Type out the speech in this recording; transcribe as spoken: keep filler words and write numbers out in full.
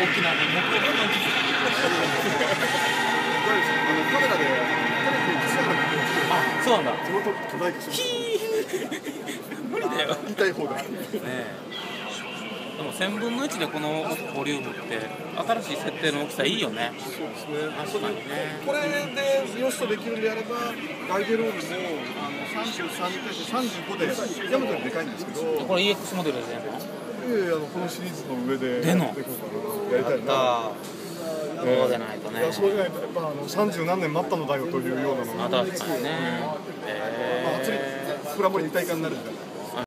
大きな目標が感じる。 カメラであ、そうなんだ。 地元巨大化して無理だよ。 言いたい方だ。ねえ。でも千分の一でこのボリュームって新しい設定の大きさいいよね。 そうですね。 確かにね。 これでよしとできるんであれば、ガイゲロールもあのさんじゅうさんに対してさんじゅうごでヤマトよりでかいんですけど。 これ イーエックス モデルで出るの？ いやいや、あのこのシリーズの上で出んの？ やりたいな。 そうでないとね。 いや、そうじゃないとやっぱあのさんじゅう何年待ったのだよというようなのが。 あ、確かにね。 まあ、プラモリ二体化になるんじゃない。